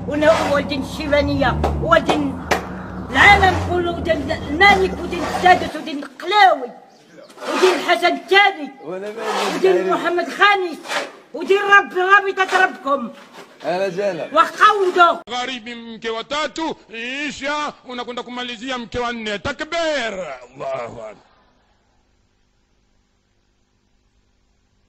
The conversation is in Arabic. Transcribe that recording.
ودين الشيبانيه ودين العالم كله ودين الملك ودين السادس ودين القلاوي ودين الحسن الثاني ودين محمد خامس ودين رابطه ربكم. انا جانا وقودوا غريب mke wa tatu isha unakwenda kumalizia mke wa nne. Takbir, Allahu akbar.